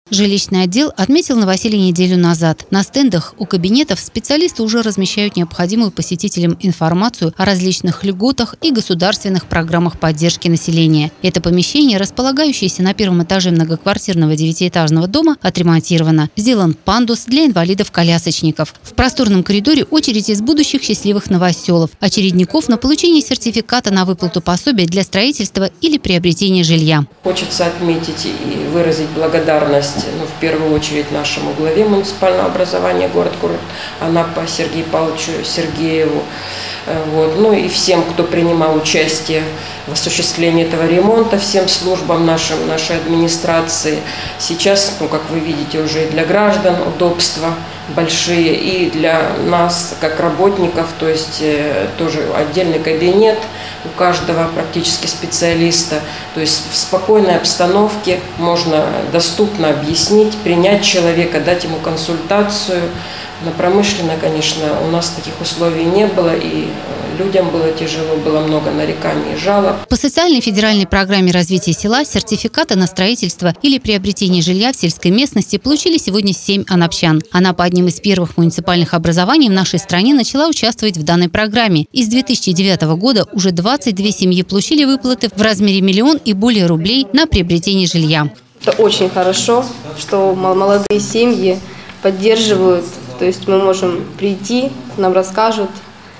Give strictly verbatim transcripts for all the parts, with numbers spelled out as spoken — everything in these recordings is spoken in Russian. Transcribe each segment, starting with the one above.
Жилищный отдел отметил новоселье неделю назад. На стендах у кабинетов специалисты уже размещают необходимую посетителям информацию о различных льготах и государственных программах поддержки населения. Это помещение, располагающееся на первом этаже многоквартирного девятиэтажного дома, отремонтировано. Сделан пандус для инвалидов-колясочников. В просторном коридоре очередь из будущих счастливых новоселов, очередников на получение сертификата на выплату пособия для строительства или приобретения жилья. Хочется отметить и выразить благодарность, ну, в первую очередь нашему главе муниципального образования город-город Анапа Сергею Павловичу Сергееву. Вот. Ну и всем, кто принимал участие в осуществлении этого ремонта, всем службам нашим, нашей администрации. Сейчас, ну, как вы видите, уже и для граждан удобства большие, и для нас, как работников, то есть э, тоже отдельный кабинет у каждого практически специалиста. То есть в спокойной обстановке можно доступно объяснить, принять человека, дать ему консультацию. На промышленно, конечно, у нас таких условий не было, и людям было тяжело, было много нареканий и жалоб. По социальной федеральной программе развития села сертификаты на строительство или приобретение жилья в сельской местности получили сегодня семь анапчан. Анапа одним из первых муниципальных образований в нашей стране начала участвовать в данной программе. И с две тысячи девятого года уже двадцать две семьи получили выплаты в размере миллион и более рублей на приобретение жилья. Это очень хорошо, что молодые семьи поддерживают. То есть мы можем прийти, нам расскажут,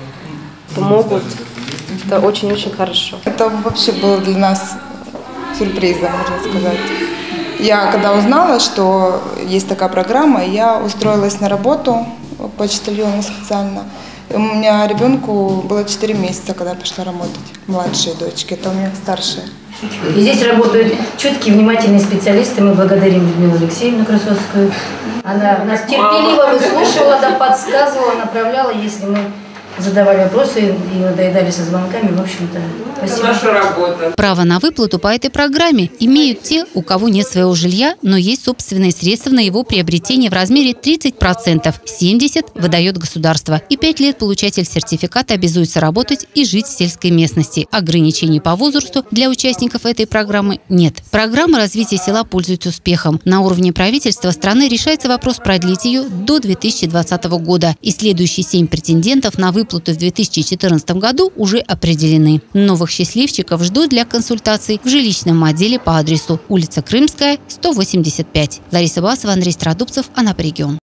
помогут. Это очень-очень хорошо. Это вообще было для нас сюрпризом, можно сказать. Я когда узнала, что есть такая программа, я устроилась на работу почтальоном специально. У меня ребенку было четыре месяца, когда я пошла работать. Младшие дочки, это у меня старшие. И здесь работают чуткие, внимательные специалисты. Мы благодарим Людмилу Алексеевну Красовскую. Она нас терпеливо выслушивала, да, подсказывала, направляла, если мы задавали вопросы и надоедали со звонками. В общем-то, спасибо. Это наша работа. Право на выплату по этой программе имеют те, у кого нет своего жилья, но есть собственные средства на его приобретение в размере тридцать процентов. семьдесят процентов выдает государство. И пять лет получатель сертификата обязуется работать и жить в сельской местности. Ограничений по возрасту для участников этой программы нет. Программа развития села пользуется успехом. На уровне правительства страны решается вопрос продлить ее до две тысячи двадцатого года. И следующие семь претендентов на выплату в две тысячи четырнадцатом году уже определены. Новых счастливчиков ждут для консультаций в жилищном отделе по адресу улица Крымская, сто восемьдесят пять. Лариса Басова, Андрей Страдубцев, Анапа регион.